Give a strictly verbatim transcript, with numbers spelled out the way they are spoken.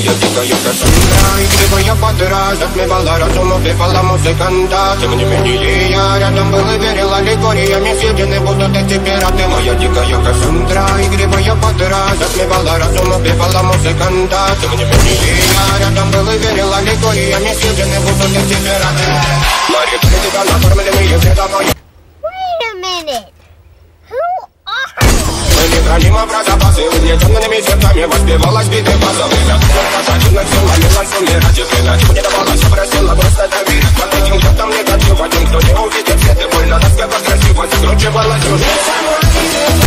Моя дикая Кассандра, игривая подра, затмевала разум, убивала музыканта. Тем не менее я рядом был и верил, аллегориями съедены будут эти пираты. Моя дикая Кассандра, игривая подра, затмевала разум, убивала музыканта. Тем не менее я рядом был и верил, аллегориями съедены будут эти пираты. Мария, тебя накормленные световой. Wait a minute. Who are you? Мы не храним про запасы, угнетенными сердцами воспевалась биты база. Время посадила все, ломилась умирать. Если ночью не давалась, я просила просто доверить. Под этим кто-то мне готов, один, кто не увидит свет и больно, тоска красиво закручивалась уже.